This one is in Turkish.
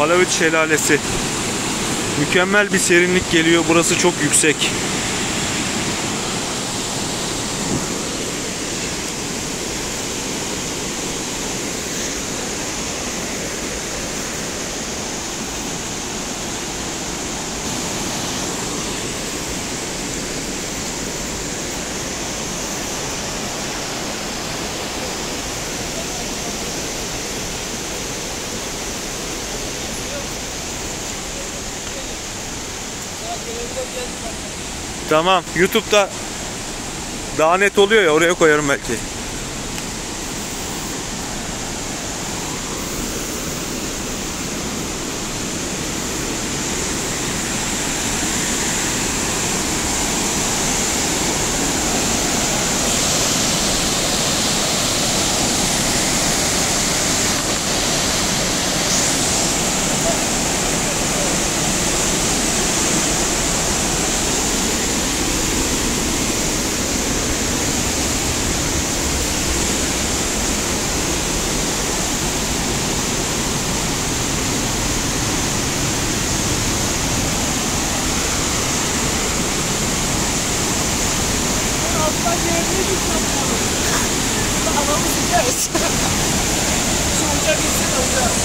Palavut Şelalesi. Mükemmel bir serinlik geliyor. Burası çok yüksek. Tamam. YouTube'da daha net oluyor ya, oraya koyarım belki. Havamı sıcak. Şu uca gitsin uca.